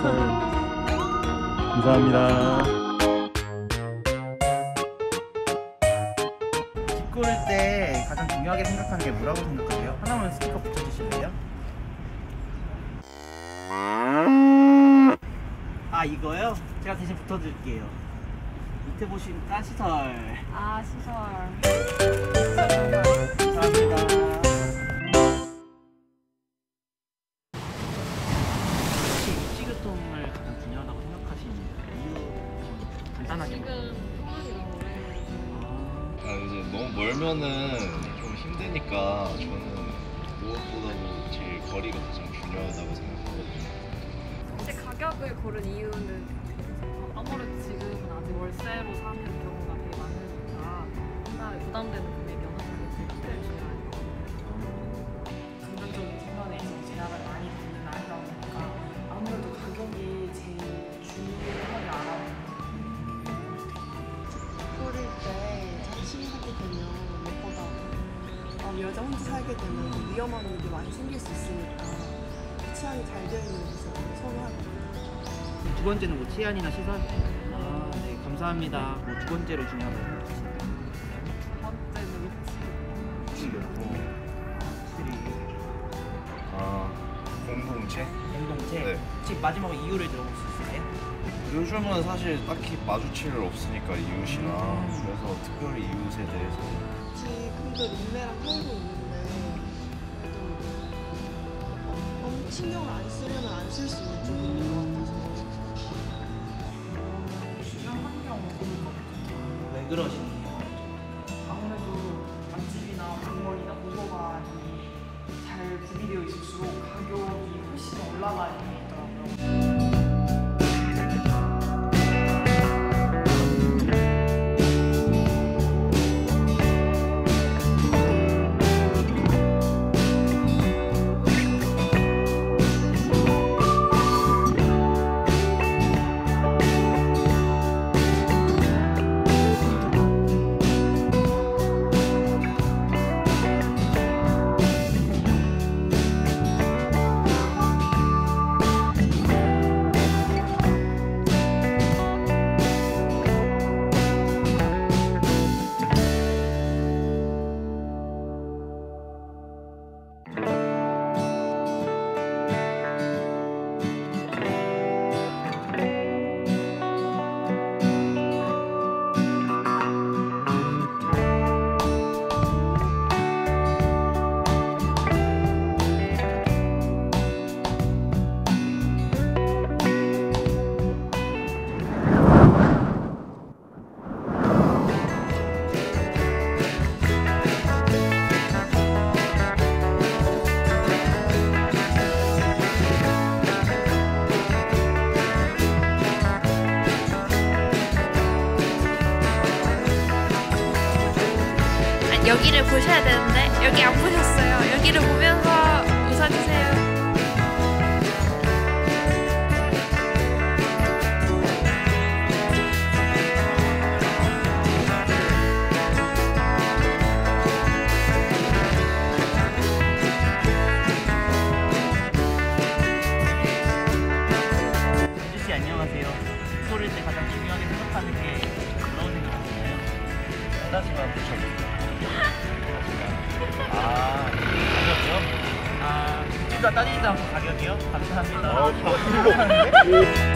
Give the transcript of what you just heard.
감사합니다. 집 고를 때 가장 중요하게 생각하는 게 뭐라고 생각하세요? 하나만 스티커 붙여주실래요? 아, 이거요? 제가 대신 붙여드릴게요. 밑에 보시니까 시설. 아, 시설. 감사합니다. 혹시 입지교통을 가장 중요하다고 생각하시는 이유 간단하게. 지금 통학이 너무 오래. 이제 너무 멀면은 좀 힘드니까 저는 무엇보다도 제일 거리가 가장 중요하다고 생각하거든요. 사실 가격을 고른 이유는 아무래도 지금은 아직 월세로 사는 경우가 되게 많으니까 한 달에 부담되는 금액이 어느 정도 제일 중요해요. 금전적인 측면에서 제약을 많이 받는 아이다 보니까 아무래도 가격이 제일 중요하게 알아보는 고를 때 자취하게 되면 무엇보다 여자 혼자 살게 되면 위험한 일이 많이 생길 수 있으니까 치안이 잘 되어 있는 곳을 선호하고 두 번째는 뭐 치안이나 시설? 아, 네, 감사합니다. 뭐 두 번째로 중요하다고 생각하시나요? 두 번째는 위치. 공동체? 공동체? 네. 혹시 마지막으로 이유를 들어볼 수 있으세요? 요즘은 사실 딱히 마주칠 일 없으니까 이웃이랑 그래서 특별히 이웃에 대해서 같이 근데 룸메랑 살고 있는데 너무 신경을 안 쓰려면 안 쓸 수 있는 쪽인 것 같아서 주변 환경 왜 그러시나요? 아무래도 맛집이나 공원이나 도서관이 잘 구비되어 있을수록 가격이 훨씬 올라가는 게 있더라고요. 여기를 보셔야 되는데 여기 안 보셨어요. 여기를 보면서 웃어주세요. 아저씨 안녕하세요. 집 고를 때 가장 중요하게 생각하는 게 뭐라고 생각하시나요? 하나씩만 붙여주세요. 아, 가격이요? 아, 집과 따지지 않고 가격이요? 감사합니다. 좋아.